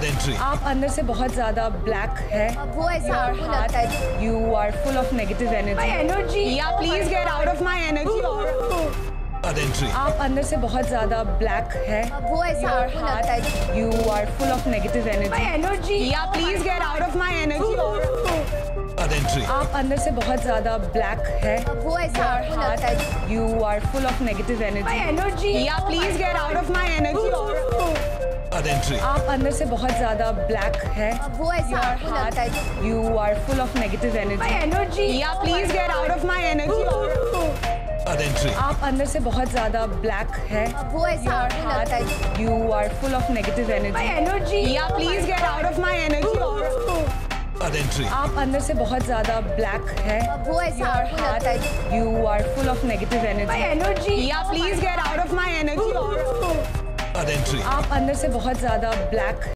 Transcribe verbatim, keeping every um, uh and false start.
entry. आप अंदर से बहुत ज्यादा ब्लैक है. वो ऐसा आपको लगता है. You are full of negative energy. My energy. Yeah, please get out of my energy. Entry. आप अंदर से बहुत ज्यादा ब्लैक है. वो ऐसा आपको लगता है. You are full of negative energy. My energy. Yeah, please get out of my energy. Entry. आप अंदर से बहुत ज्यादा ब्लैक है. वो ऐसा आपको लगता है. You are full of negative energy. My energy. Yeah, please get out of my energy. Entry. आप अंदर से बहुत ज्यादा ब्लैक है. वो ऐसा आपको लगता है. You are full of negative energy. My energy. Yeah, please get out of my energy. Entry. आप अंदर से बहुत ज्यादा ब्लैक है. वो ऐसा आपको लगता है. You are full of negative energy. My energy. Yeah, please get out of my energy. Entry. आप अंदर से बहुत ज्यादा ब्लैक है. वो ऐसा आपको लगता है. You are full of negative energy. My energy. Yeah, please get out of my energy. Entry. आप अंदर से बहुत ज्यादा ब्लैक